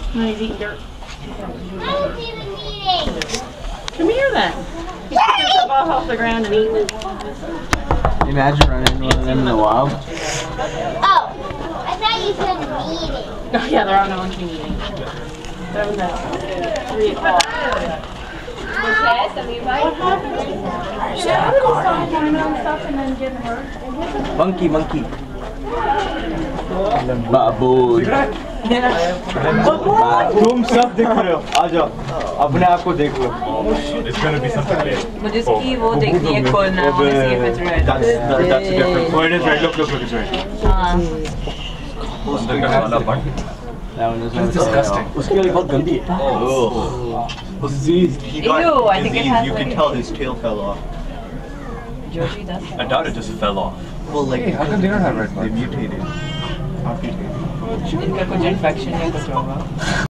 No, he's eating dirt. How is he eating? Come here then. He's picking stuff off the ground and eating it. Imagine running into one of them in the wild. Oh, I thought you said eating. Oh yeah, they're all going to be eating. That was at 3 o'clock. What happened? Yeah, everybody started climbing on stuff and then getting hurt. Monkey. Baboon. तुम सब देख रहे हो आ जाओ अपने आप को देख लो It's gonna be something red. मुझे इसकी वो देखनी है खोल ना want to see if it's red. That's a different. Oh, it is red. Look, it's red. हाँ. अंदर का वाला part. That one It's disgusting. उसके लिए बहुत गंदी है Disease. He got Ew, I think it disease. has You can like- tell his tail fell off. Joji does. I doubt it just fell off. well like How come they don't have red they mutated इनका कुछ infection या कुछ होगा.